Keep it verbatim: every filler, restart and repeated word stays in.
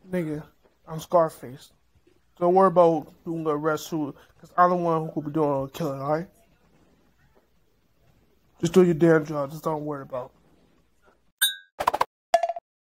Nigga, I'm Scarface. Don't worry about doing the arrest who, because I'm the one who could be doing all the killing, alright? Just do your damn job. Just don't worry about it.